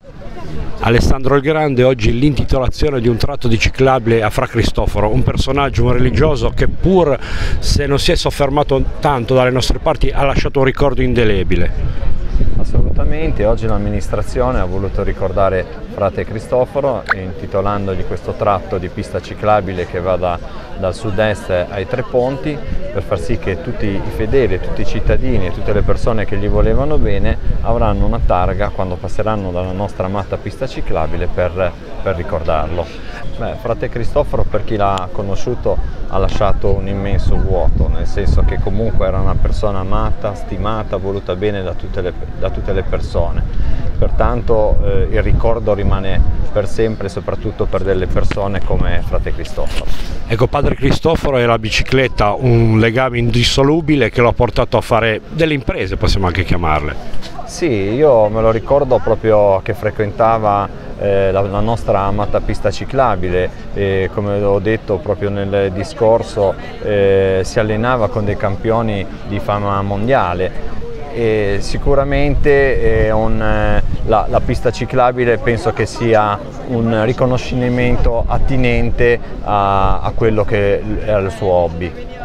Alessandro il Grande, oggi l'intitolazione di un tratto di ciclabile a Fra Cristoforo, un personaggio, un religioso che pur se non si è soffermato tanto dalle nostre parti ha lasciato un ricordo indelebile. Assolutamente, oggi l'amministrazione ha voluto ricordare Frate Cristoforo intitolandogli questo tratto di pista ciclabile che va dal sud-est ai Tre Ponti, per far sì che tutti i fedeli, tutti i cittadini e tutte le persone che gli volevano bene avranno una targa quando passeranno dalla nostra amata pista ciclabile per ricordarlo. Frate Cristoforo, per chi l'ha conosciuto, ha lasciato un immenso vuoto, nel senso che comunque era una persona amata, stimata, voluta bene da tutte le persone. Pertanto il ricordo rimane per sempre, soprattutto per delle persone come Frate Cristoforo. Ecco, padre Cristoforo e la bicicletta, un legame indissolubile che lo ha portato a fare delle imprese, possiamo anche chiamarle. Sì, io me lo ricordo proprio che frequentava la nostra amata pista ciclabile e, come ho detto proprio nel discorso, si allenava con dei campioni di fama mondiale. E sicuramente la pista ciclabile penso che sia un riconoscimento attinente a quello che era il suo hobby.